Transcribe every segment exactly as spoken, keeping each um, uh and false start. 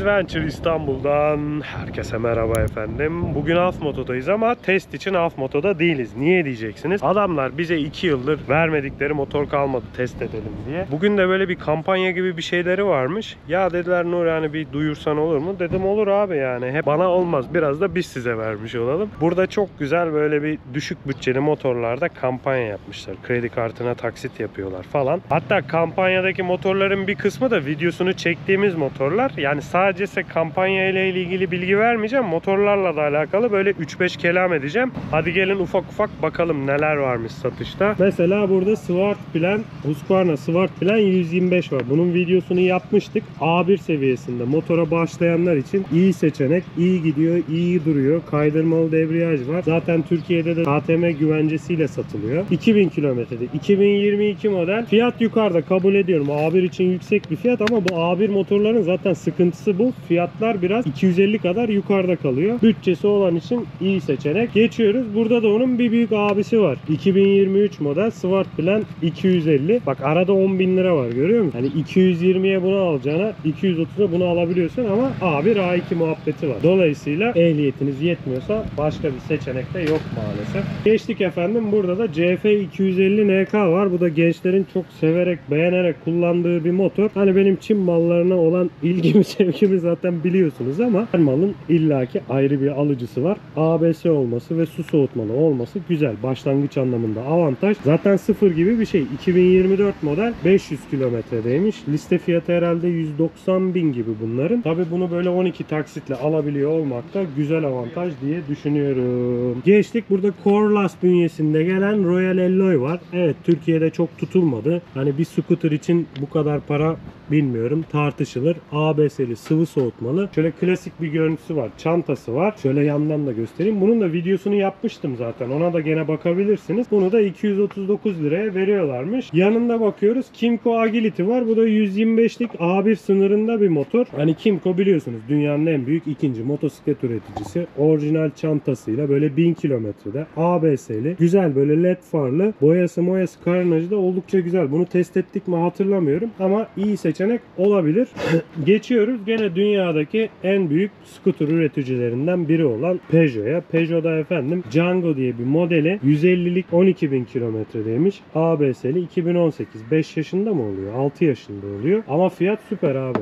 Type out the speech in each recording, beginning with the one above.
Adventure İstanbul'dan herkese merhaba efendim. Bugün Afmoto'dayız ama test için Afmoto'da değiliz. Niye diyeceksiniz? Adamlar bize iki yıldır vermedikleri motor kalmadı test edelim diye. Bugün de böyle bir kampanya gibi bir şeyleri varmış. Ya dediler Nuri hani bir duyursan olur mu? Dedim olur abi yani. Hep bana olmaz. Biraz da biz size vermiş olalım. Burada çok güzel böyle bir düşük bütçeli motorlarda kampanya yapmışlar. Kredi kartına taksit yapıyorlar falan. Hatta kampanyadaki motorların bir kısmı da videosunu çektiğimiz motorlar. Yani sadece size kampanya ile ilgili bilgi vermeyeceğim. Motorlarla da alakalı böyle üç beş kelam edeceğim. Hadi gelin ufak ufak bakalım neler varmış satışta. Mesela burada Swart Plan, Husqvarna Swart Plan yüz yirmi beş var. Bunun videosunu yapmıştık. A bir seviyesinde motora başlayanlar için iyi seçenek. İyi gidiyor, iyi duruyor. Kaydırmalı debriyaj var. Zaten Türkiye'de de K T M güvencesiyle satılıyor. iki bin kilometrede. iki bin yirmi iki model. Fiyat yukarıda, kabul ediyorum. A bir için yüksek bir fiyat ama bu A bir motorların zaten sıkıntısı bu. Fiyatlar biraz iki yüz elli kadar yukarıda kalıyor. Bütçesi olan için iyi seçenek. Geçiyoruz. Burada da onun bir büyük abisi var. iki bin yirmi üç model Swart Plan iki yüz elli. Bak arada on bin lira var, görüyor musun? Hani iki yüz yirmiye bunu alacağına iki yüz otuza bunu alabiliyorsun ama A bir A iki muhabbeti var. Dolayısıyla ehliyetiniz yetmiyorsa başka bir seçenek de yok maalesef. Geçtik efendim. Burada da C F iki yüz elli N K var. Bu da gençlerin çok severek, beğenerek kullandığı bir motor. Hani benim Çin mallarına olan ilgimi, sevgimi zaten biliyorsunuz ama her malın illaki ayrı bir alıcısı var. A B S olması ve su soğutmalı olması güzel. Başlangıç anlamında avantaj. Zaten sıfır gibi bir şey. iki bin yirmi dört model beş yüz kilometredeymiş. Liste fiyatı herhalde yüz doksan bin gibi bunların. Tabi bunu böyle on iki taksitle alabiliyor olmak da güzel avantaj diye düşünüyorum. Geçtik. Burada Corlas bünyesinde gelen Royal Alloy var. Evet, Türkiye'de çok tutulmadı. Hani bir scooter için bu kadar para bilmiyorum, tartışılır. A B S'li, sıvı soğutmalı. Şöyle klasik bir görüntüsü var. Çantası var. Şöyle yandan da göstereyim. Bunun da videosunu yapmıştım zaten. Ona da gene bakabilirsiniz. Bunu da iki yüz otuz dokuz liraya veriyorlarmış. Yanında bakıyoruz. Kymco Agility var. Bu da yüz yirmi beşlik A bir sınırında bir motor. Hani Kymco biliyorsunuz dünyanın en büyük ikinci motosiklet üreticisi. Orijinal çantasıyla böyle bin kilometrede A B S'li. Güzel böyle led farlı. Boyası moyası karnajı da oldukça güzel. Bunu test ettik mi hatırlamıyorum ama iyi seçenek olabilir. Geçiyoruz gene dünyadaki en büyük scooter üreticilerinden biri olan Peugeot'a. Peugeot'da efendim Django diye bir modeli yüz ellilik on iki bin kilometredeymiş. A B S'li iki bin on sekiz. beş yaşında mı oluyor? altı yaşında oluyor. Ama fiyat süper abi.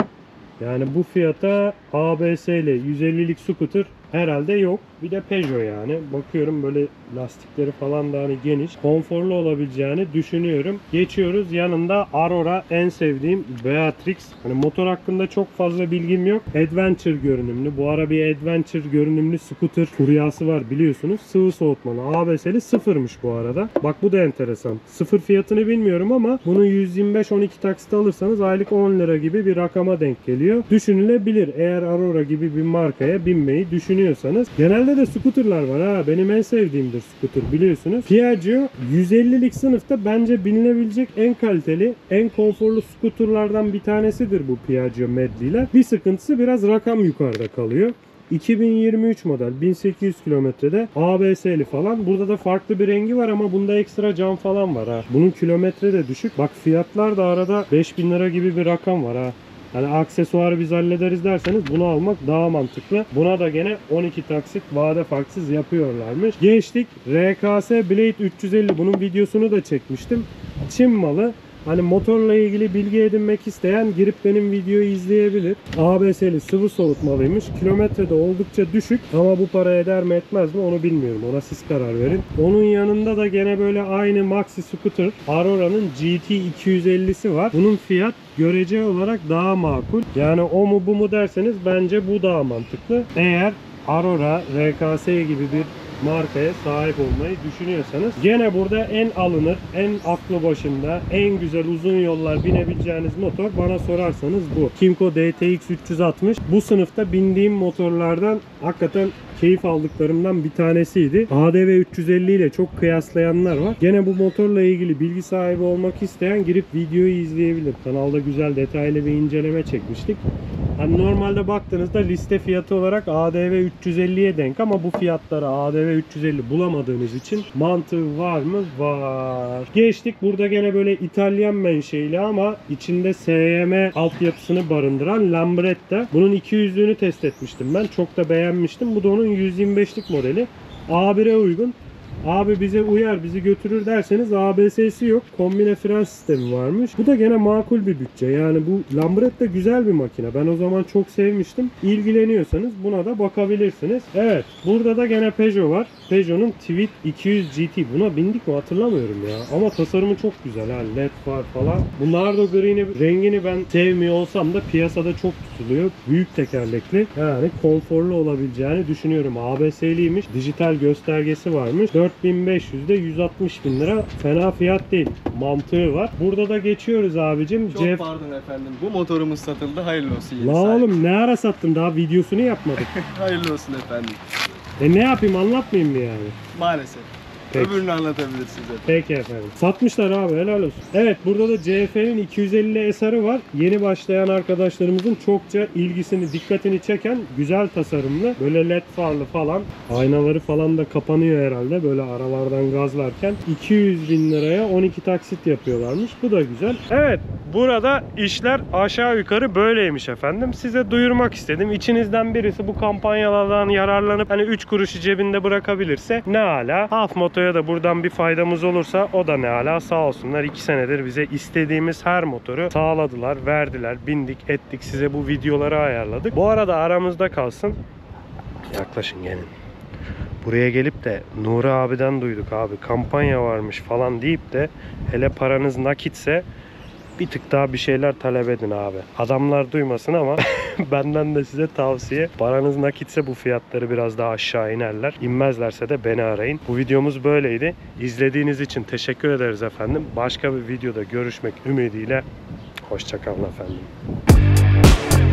Yani bu fiyata A B S'li yüz ellilik scooter herhalde yok. Bir de Peugeot yani. Bakıyorum böyle lastikleri falan da hani geniş. Konforlu olabileceğini düşünüyorum. Geçiyoruz. Yanında Aurora, en sevdiğim Beatrix. Hani motor hakkında çok fazla bilgim yok. Adventure görünümlü. Bu ara bir Adventure görünümlü scooter furyası var biliyorsunuz. Sıvı soğutmalı. A B S'li sıfırmış bu arada. Bak bu da enteresan. Sıfır fiyatını bilmiyorum ama bunu yüz yirmi beş on iki taksit alırsanız aylık on lira gibi bir rakama denk geliyor. Düşünülebilir. Eğer Aurora gibi bir markaya binmeyi düşünüyorsanız. Genelde de scooterlar var ha. Benim en sevdiğimdir scooter biliyorsunuz. Piaggio yüz ellilik sınıfta bence binilebilecek en kaliteli, en konforlu scooterlardan bir tanesidir bu Piaggio Medley'ler. Bir sıkıntısı biraz rakam yukarıda kalıyor. iki bin yirmi üç model bin sekiz yüz kilometrede A B S'li falan. Burada da farklı bir rengi var ama bunda ekstra cam falan var ha. Bunun kilometre de düşük. Bak fiyatlar da arada beş bin lira gibi bir rakam var ha. Hani aksesuarı biz hallederiz derseniz bunu almak daha mantıklı. Buna da gene on iki taksit vade farksız yapıyorlarmış. Geçtik. R K S Blade üç yüz elli. Bunun videosunu da çekmiştim. Çin malı. Hani motorla ilgili bilgi edinmek isteyen girip benim videoyu izleyebilir. A B S'li sıvı soğutmalıymış. Kilometrede oldukça düşük ama bu para eder mi etmez mi onu bilmiyorum. Ona siz karar verin. Onun yanında da gene böyle aynı maxi scooter Aurora'nın G T iki yüz ellisi var. Bunun fiyat görece olarak daha makul. Yani o mu bu mu derseniz bence bu daha mantıklı. Eğer Aurora, R K S gibi bir markaya sahip olmayı düşünüyorsanız. Gene burada en alınır, en aklı başında, en güzel uzun yollar binebileceğiniz motor bana sorarsanız bu. Kymco D T X üç yüz altmış. Bu sınıfta bindiğim motorlardan hakikaten keyif aldıklarımdan bir tanesiydi. A D V üç yüz elli ile çok kıyaslayanlar var. Gene bu motorla ilgili bilgi sahibi olmak isteyen girip videoyu izleyebilir. Kanalda güzel detaylı bir inceleme çekmiştik. Hani normalde baktığınızda liste fiyatı olarak A D V üç yüz elliye denk ama bu fiyatlara A D V üç yüz elli bulamadığınız için mantığı var mı? Var. Geçtik. Burada gene böyle İtalyan menşeili ama içinde S Y M altyapısını barındıran Lambretta. Bunun iki yüzlüğünü test etmiştim ben. Çok da beğenmiştim. Bu da onun yüz yirmi beşlik modeli. A bire uygun. Abi bize uyar, bizi götürür derseniz A B S'si yok. Kombine fren sistemi varmış. Bu da gene makul bir bütçe. Yani bu Lambretta güzel bir makine. Ben o zaman çok sevmiştim. İlgileniyorsanız buna da bakabilirsiniz. Evet. Burada da gene Peugeot var. Peugeot'un Tweed iki yüz G T. Buna bindik mi hatırlamıyorum ya. Ama tasarımı çok güzel ha. L E D var falan. Bu Nardo Green'i rengini ben sevmiyor olsam da piyasada çok tutuluyor. Büyük tekerlekli. Yani konforlu olabileceğini düşünüyorum. A B S'liymiş. Dijital göstergesi varmış. dört bin beş yüzde yüz altmış bin lira. Fena fiyat değil. Mantığı var. Burada da geçiyoruz abicim. Çok Jeff... pardon efendim. Bu motorumuz satıldı. Hayırlı olsun. Yeni La sahibi. oğlum ne ara sattın? Daha videosunu yapmadık. Hayırlı olsun efendim. E ne yapayım, anlatmayayım mı yani? Maalesef. Peki. Öbürünü anlatabilirsiniz efendim. Peki efendim. Satmışlar abi, helal olsun. Evet, burada da C F'nin iki yüz elli S R'ı var. Yeni başlayan arkadaşlarımızın çokça ilgisini, dikkatini çeken güzel tasarımlı. Böyle led farlı falan. Aynaları falan da kapanıyor herhalde. Böyle aralardan gazlarken. iki yüz bin liraya on iki taksit yapıyorlarmış. Bu da güzel. Evet, burada işler aşağı yukarı böyleymiş efendim. Size duyurmak istedim. İçinizden birisi bu kampanyalardan yararlanıp hani üç kuruşu cebinde bırakabilirse ne ala. Half Moto'ya da buradan bir faydamız olursa o da ne ala, sağ olsunlar. iki senedir bize istediğimiz her motoru sağladılar, verdiler, bindik, ettik. Size bu videoları ayarladık. Bu arada aramızda kalsın. Yaklaşın, gelin. Buraya gelip de Nuri abiden duyduk abi, kampanya varmış falan deyip de hele paranız nakitse bir tık daha bir şeyler talep edin abi. Adamlar duymasın ama benden de size tavsiye. Paranız nakitse bu fiyatları biraz daha aşağı inerler. İnmezlerse de beni arayın. Bu videomuz böyleydi. İzlediğiniz için teşekkür ederiz efendim. Başka bir videoda görüşmek ümidiyle. Hoşça kalın efendim.